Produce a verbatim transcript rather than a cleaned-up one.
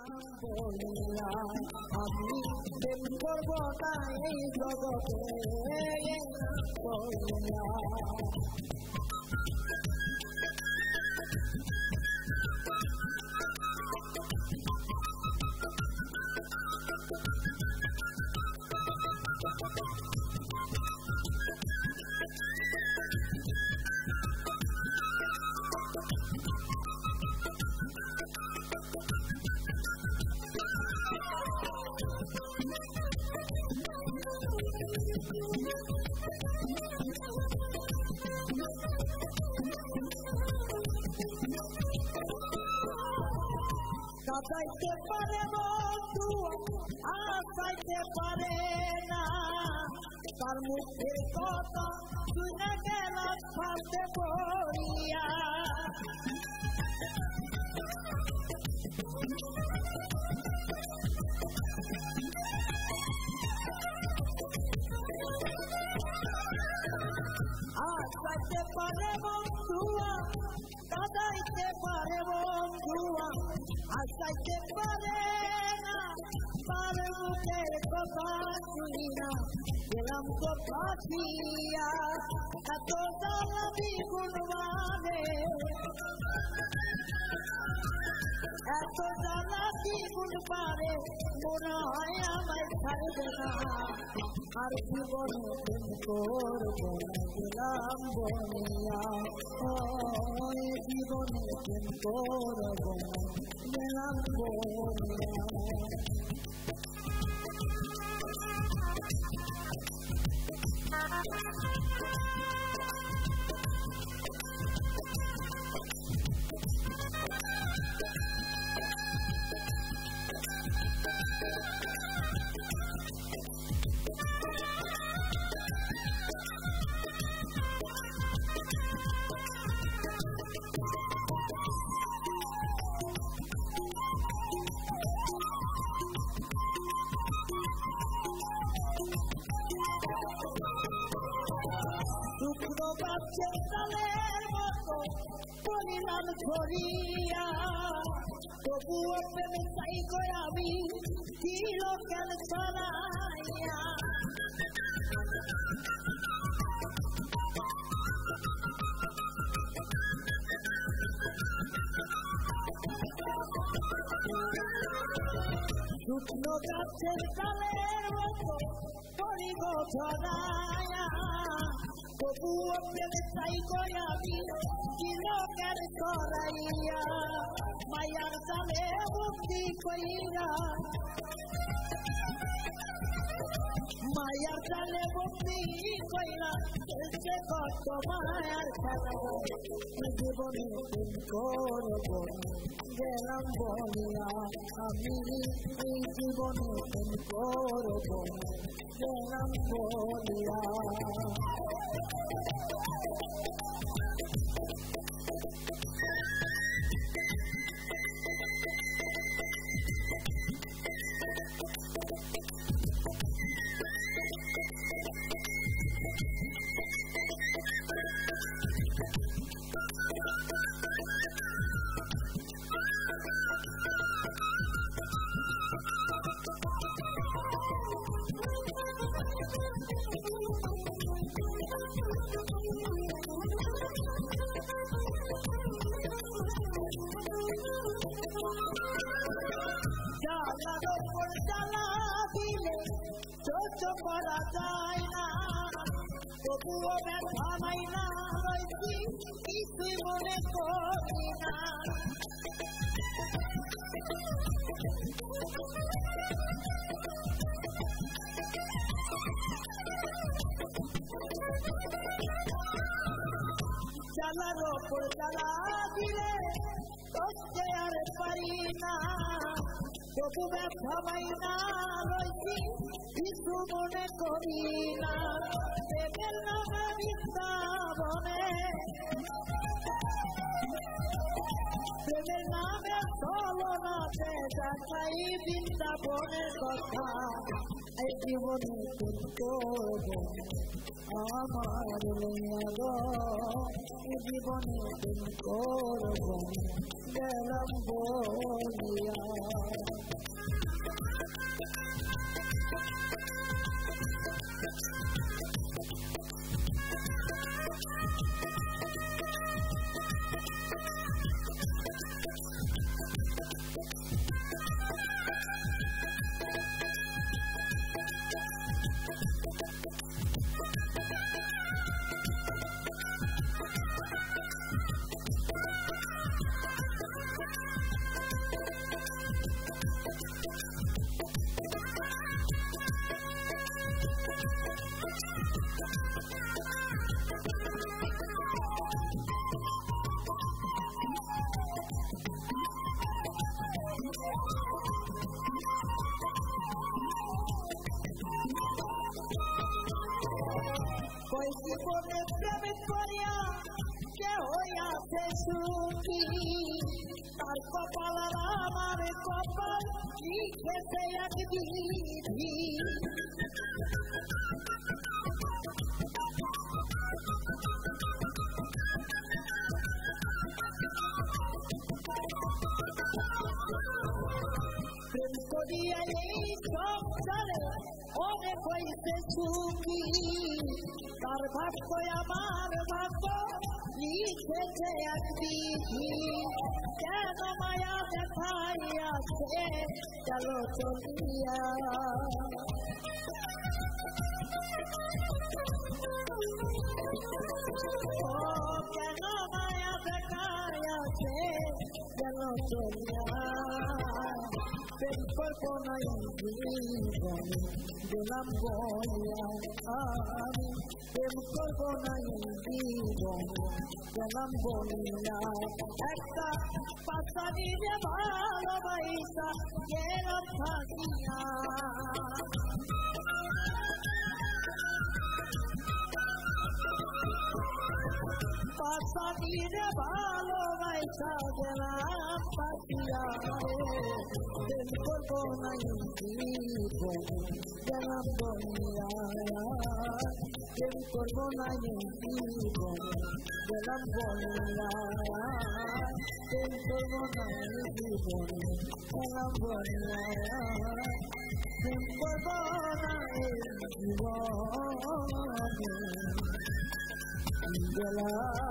বলিয়া আমি প্রেম করব না এই জগতে বলিয়া কাটাইতে পারে বন্ধু আসাইতে পারে না তার মুখের কথা শুনে গেল ফাঁসে পড়িয়া আসাইতে পারে বন্ধু কাটাইতে পারে বন্ধু আসাইতে পারে না তার মুখের কথা শুনি না গেলাম তো ফাঁসিয়া এত জ্বালা দ্বিগুণ মানে এত জ্বালা দ্বিগুণ পারে মনে হয় আমায় ছাড়বে না আর জীবনে প্রেম করবো গেলাম বলিয়া জীবনে প্রেম করবো গেলাম বলিয়া শুকনো গাছের ডালের মতো পরিণাম ছড়িয়া তবুও প্রেম চাই গো আমি চিরকাল ছড়াইয়া শুকনো গাছের ডালের মতো পরিব ছড়াইয়া তবুও প্রেম চাই গো আমি চিরকাল ছড়াইয়া মায়ার জালে মুক্তি কইরা মায়ার জালে মুক্তি কইরা চলছে কত মায়ার খেলা জীবনে প্রেম করবো গেলাম বলিয়া আমি এই জীবনে প্রেম করবো গেলাম বলিয়া জ্বালার উপর জ্বালা দিলে সহ্য করা যায় না তবুও ব্যথা নাই না রয়েছি কিছুই মনে করি না জ্বালার উপর জ্বালা দিলে সহ্য আর পারি না তবু ব্যথা নাই না রয়েছি কিছু মনে করি না প্রেমের নামে বৃন্দাবনে প্রেমের নামে ছলনাতে যাচাই বৃন্দাবনের কথা এই জীবনে প্রেম করবো আমার লইয়া গো এই জীবনে প্রেম করবো গেলাম বলিয়া কই জীবনে প্রেম করিয়া কে হইয়াছে সুখী তার কপাল আমার কপাল লিখেছে এক বিধি প্রেম করিয়া এই সংসারে অনেক হইতে সুখী তার ভাগ্য আমার ভাগ্য লিখেছে এক বিধি কেন মায়া দেখাইয়াছে চলো চলিয়া কেন মায়া দেখাইয়াছে চলো চলিয়া প্রেম করব নাই জীবনে দিলাম বলিয়া আমি প্রেম করব নাই জীবনে দিলাম বলিয়া একটা পাশানিরে ভালোবাসা গেলাম থাকিয়া পাশানিরে ভালোবাসা গেলাম থাকিয়া প্রেম করব নাই জীবনে দিলাম বলিয়া প্রেম করব নাই জীবনে দিলাম বলিয়া প্রেম করব নাই জীবনে দিলাম বলিয়া প্রেম করব নাই জীবনে দিলাম